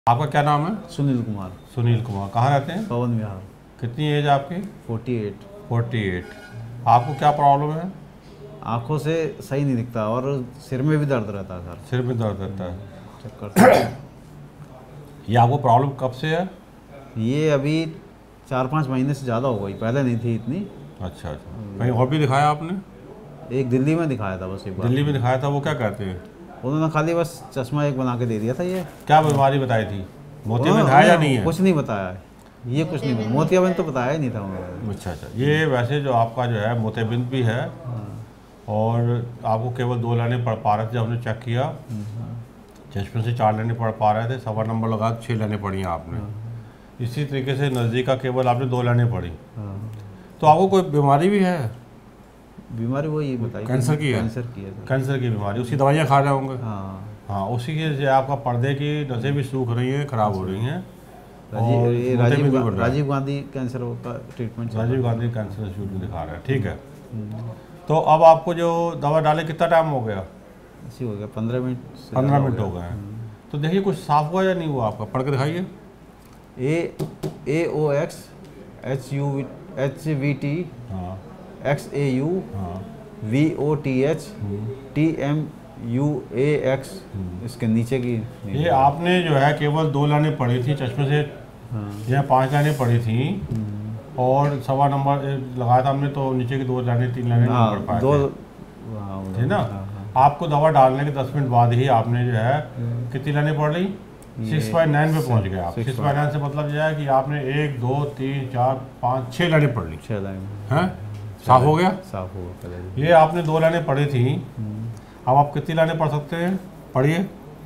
आपका क्या नाम है? सुनील कुमार। सुनील कुमार। कहाँ रहते हैं? पवन विहार। कितनी एज है आपकी? 48। 48। आपको क्या प्रॉब्लम है? आँखों से सही नहीं दिखता और सिर में भी दर्द रहता है सर। सिर में दर्द रहता है, चक्कर। ये आपको प्रॉब्लम कब से है? ये अभी 4-5 महीने से ज़्यादा हो गई, पहले नहीं थी इतनी। अच्छा अच्छा, कहीं और भी दिखाया आपने? एक दिल्ली में दिखाया था बस एक बार। दिल्ली में दिखाया था, वो क्या कहते हैं? उन्होंने खाली बस चश्मा एक बना के दे दिया था। ये क्या बीमारी बताई थी? मोतियाबिंद है या नहीं है? कुछ नहीं बताया है, ये कुछ नहीं, मोतियाबिंद तो बताया ही नहीं था उन्होंने। अच्छा अच्छा, ये वैसे जो आपका जो है मोतियाबिंद भी है और आपको केवल 2 लाने पड़ पा रहे थे। जब हमने चेक किया चश्मे से 4 लाने पड़ पा रहे थे, सवा नंबर लगा 6 लाने पड़ी हैं आपने। इसी तरीके से नज़दीक का केवल आपने 2 लाने पड़ी। तो आपको कोई बीमारी भी है? बीमारी वो ये बताई, कैंसर की है? कैंसर की बीमारी, उसकी दवाइयाँ खा रहे होंगे? हाँ, उसी की वजह से आपका पर्दे की नसें भी सूख रही हैं, ख़राब हो रही हैं। राजीव गांधी कैंसर का treatment, Rajiv Gandhi cancer institute में दिखा रहे हैं। ठीक है, तो अब आपको जो दवा डाले कितना टाइम हो गया? ऐसी हो गया 15 मिनट। 15 मिनट हो गए हैं। तो देखिए कुछ साफ हुआ या नहीं हुआ आपका, पढ़ के दिखाइए। AOX HUVT XAU VOTH TMUAX, इसके नीचे की। ये आपने जो है केवल 2 लाने पड़ी थी चश्मे से, यहाँ 5 लाने पड़ी थी और सवा नंबर लगाया था हमने, तो नीचे की 2 लाने 3 लाने नहीं पड़ पाए थे ना। आपको दवा डालने के 10 मिनट बाद ही आपने जो है कितनी लाने पड़ रही? 6/9 पे पहुंच गए आप। 6/9 से मतलब यह है कि आपने 1 2 3 4 5 6 लाने पढ़ ली। 6 लाइन हैं? साफ हो गया? साफ हो गया। ये आपने 2 लाने पढ़ी थी, अब आप कितनी लाने पढ़ सकते हैं? पढ़िए।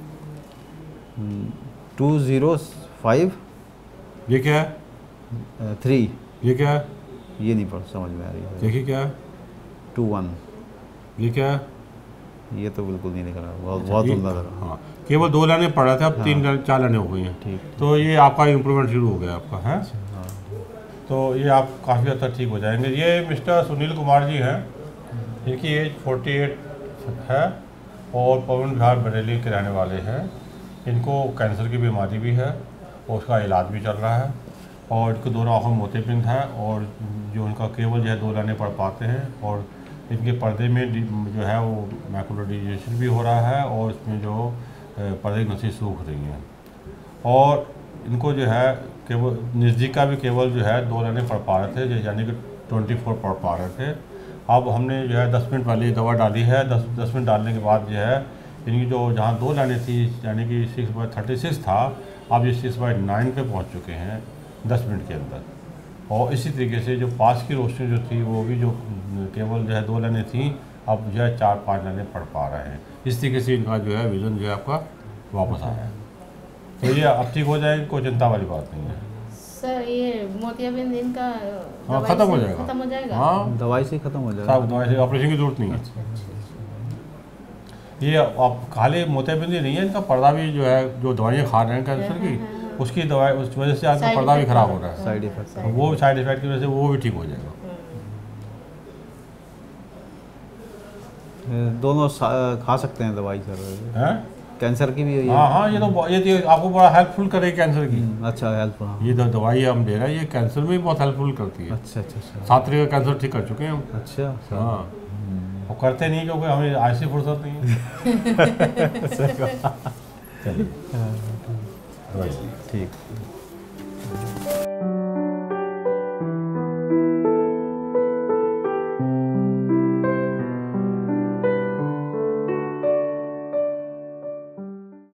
205। ये क्या है? 3। ये क्या है? ये नहीं पढ़ समझ में आ रही है। देखिए क्या है? 21। ये क्या है? ये तो बिल्कुल नहीं निकल रहा, बहुत उल्टा था। हाँ, केवल 2 लाने पढ़ा था, अब 4 लाने हो गई हैं। ठीक, तो ये आपका इम्प्रूवमेंट शुरू हो गया आपका है। तो ये आप काफ़ी हद तक ठीक हो जाएंगे। ये मिस्टर सुनील कुमार जी हैं, इनकी एज 48 है और पवन विहार बरेली के रहने वाले हैं। इनको कैंसर की बीमारी भी है और उसका इलाज भी चल रहा है और इनको दोनों आँखों में मोतियाबिंद है और जो उनका केवल जो है 2 लाने पढ़ पाते हैं और इनके पर्दे में जो है वो मैकुलर डिजीनेरेशन भी हो रहा है और इसमें जो पर्दे की नसें सूख रही हैं और इनको जो है केवल नज़दीक का भी केवल जो है 2 लाने पढ़ पा रहे थे, यानी कि 24 पढ़ पा रहे थे। अब हमने जो है 10 मिनट वाली दवा डाली है। 10 मिनट डालने के बाद जो है इनकी जो जहाँ 2 लाने थी यानी कि 6/36 था, अब ये 6/9 पे पहुँच चुके हैं 10 मिनट के अंदर। और इसी तरीके से जो पास की रोशनी जो थी वो भी जो केवल जो है 2 लाने थी, अब जो है 4-5 लाने पढ़ पा रहे हैं। इस तरीके से इनका जो है विज़न जो है आपका वापस आया है। तो ये अब ठीक हो जाएगी, कोई चिंता वाली बात नहीं है सर। ये मोतियाबिंद इनका ख़त्म हो जाएगा। खत्म हो जाएगा? हाँ, दवाई से ख़त्म हो जाएगा। दवाई से, ऑपरेशन की जरूरत नहीं है। ये आप खाली मोतियाबिंद ही नहीं है, इनका पर्दा भी जो है जो दवाइयाँ खा रहे हैं कैंसर की, उसकी दवाई उस वजह से आपका पर्दा भी ख़राब हो रहा है। साइड इफेक्ट, वो साइड इफेक्ट की वजह से वो भी ठीक हो जाएगा। दोनों खा सकते हैं दवाई सर? हैं? कैंसर की भी? हाँ, ये तो आपको बड़ा हेल्पफुल करेगी कैंसर की। अच्छा, हेल्प। ये दवाई हम दे रहे हैं, ये कैंसर में भी बहुत हेल्पफुल करती है। अच्छा अच्छा अच्छा। 7 तरह का कैंसर ठीक कर चुके हैं हम। अच्छा। हाँ, वो करते नहीं क्योंकि हमें ऐसी फुर्सत नहीं है। ठीक।